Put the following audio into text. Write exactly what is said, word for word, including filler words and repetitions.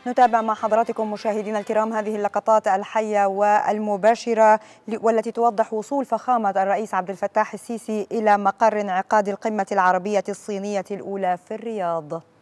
نتابع مع حضراتكم مشاهدينا الكرام هذه اللقطات الحية والمباشرة والتي توضح وصول فخامة الرئيس عبد الفتاح السيسي إلى مقر انعقاد القمة العربية الصينية الأولى في الرياض.